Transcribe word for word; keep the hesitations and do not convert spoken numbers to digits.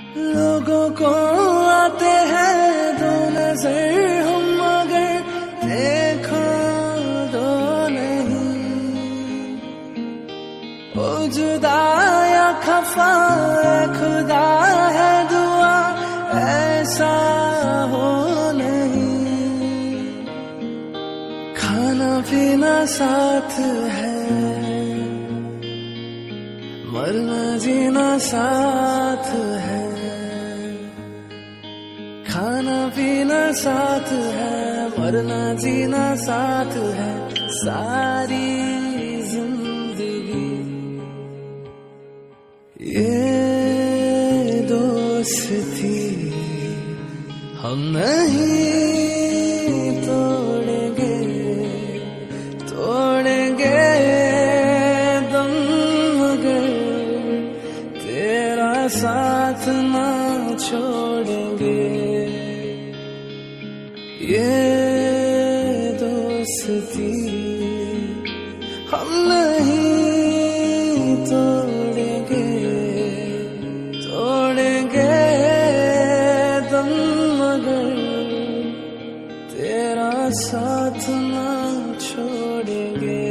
लोगों को आते हैं दो नजर हम मगर देखो दो नहीं। ओ जुदा या खफा खुदा है दुआ ऐसा हो नहीं। खाना पीना साथ है मरना जीना साथ है। खाना पीना साथ है मरना जीना साथ है। सारी जिंदगी ये दोस्ती हम नहीं तोड़ेंगे तोड़ेंगे दम मगर तेरा साथ ना छोड़ेंगे। ये दोस्ती हम नहीं तोड़ेंगे तोड़ेंगे दम मगर तेरा साथ ना छोड़ेंगे।